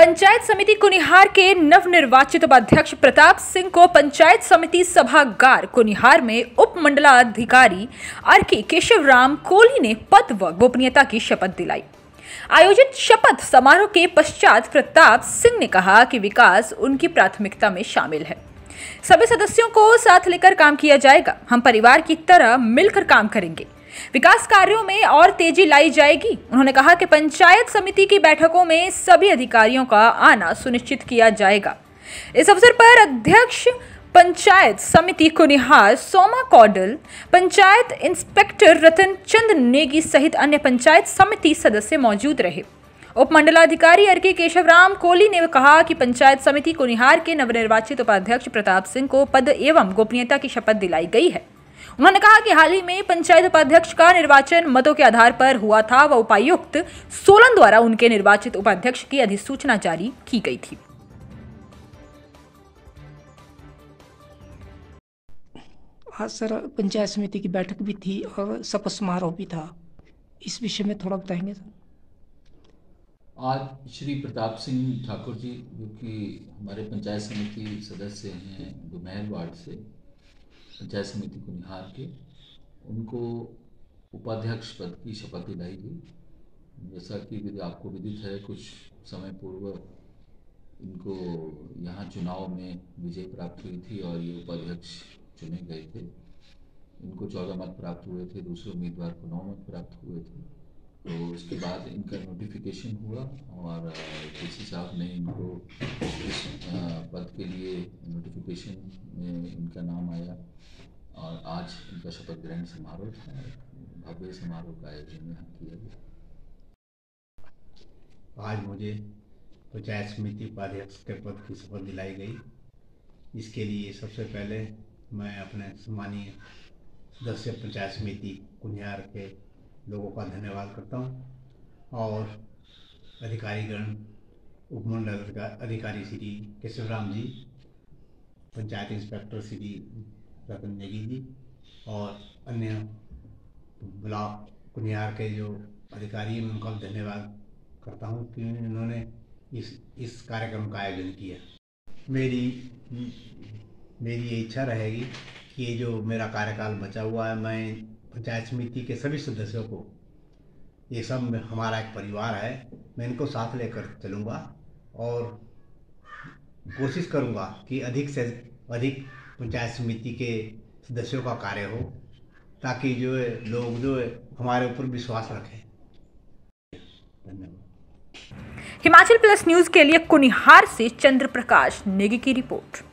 पंचायत समिति कुनिहार के नवनिर्वाचित उपाध्यक्ष प्रताप सिंह को पंचायत समिति सभागार कुनिहार में उप मंडलाधिकारी आरके केशवराम कोहली ने पद व गोपनीयता की शपथ दिलाई। आयोजित शपथ समारोह के पश्चात प्रताप सिंह ने कहा कि विकास उनकी प्राथमिकता में शामिल है। सभी सदस्यों को साथ लेकर काम किया जाएगा। हम परिवार की तरह मिलकर काम करेंगे। विकास कार्यों में और तेजी लाई जाएगी। उन्होंने कहा कि पंचायत समिति की बैठकों में सभी अधिकारियों का आना सुनिश्चित किया जाएगा। इस अवसर पर अध्यक्ष पंचायत समिति कुनिहार सोमा कौडल, पंचायत इंस्पेक्टर रतन चंद नेगी सहित अन्य पंचायत समिति सदस्य मौजूद रहे। उप मंडलाधिकारी आरके केशवराम कोहली ने कहा कि पंचायत समिति कुनिहार के नवनिर्वाचित उपाध्यक्ष प्रताप सिंह को पद एवं गोपनीयता की शपथ दिलाई गई है। उन्होंने कहा कि हाल ही में पंचायत उपाध्यक्ष का निर्वाचन मतों के आधार पर हुआ था व उपायुक्त सोलन द्वारा उनके निर्वाचित उपाध्यक्ष की अधिसूचना जारी की गई थी। आज सर पंचायत समिति की बैठक भी थी और शपथ समारोह भी था। इस विषय में थोड़ा बताएंगे सर। आज श्री प्रताप सिंह ठाकुर जी, जो कि हमारे पंचायत समिति सदस्य हैं डुमैर वार्ड से, पंचायत समिति कुनिहार के, उनको उपाध्यक्ष पद की शपथ दिलाई गई। जैसा कि आपको विदित है, कुछ समय पूर्व इनको यहाँ चुनाव में विजय प्राप्त हुई थी और ये उपाध्यक्ष चुने गए थे। इनको 14 मत प्राप्त हुए थे, दूसरे उम्मीदवार को 9 मत प्राप्त हुए थे। तो उसके बाद इनका नोटिफिकेशन हुआ और डीसी साहब ने इनको इस पद के लिए नोटिफिकेशन में इनका नाम आया और आज इनका शपथ ग्रहण समारोह था। भव्य समारोह का आयोजन यहाँ किया गया। आज मुझे पंचायत समिति उपाध्यक्ष के पद की शपथ दिलाई गई। इसके लिए सबसे पहले मैं अपने सम्मानीय सदस्य पंचायत समिति कुनिहार के लोगों का धन्यवाद करता हूं और अधिकारीगण, उपमंडल अधिकारी श्री केशवराम जी, पंचायत इंस्पेक्टर श्री रतन नेगी जी और अन्य ब्लॉक कुनिहार के जो अधिकारी हैं, उनका धन्यवाद करता हूं कि उन्होंने इस कार्यक्रम का आयोजन किया। मेरी ये इच्छा रहेगी कि ये जो मेरा कार्यकाल बचा हुआ है, मैं पंचायत समिति के सभी सदस्यों को, ये सब हमारा एक परिवार है, मैं इनको साथ लेकर चलूँगा और कोशिश करूँगा कि अधिक से अधिक पंचायत समिति के सदस्यों का कार्य हो, ताकि जो है लोग जो है हमारे ऊपर विश्वास रखें। धन्यवाद। हिमाचल प्लस न्यूज के लिए कुनिहार से चंद्र प्रकाश नेगी की रिपोर्ट।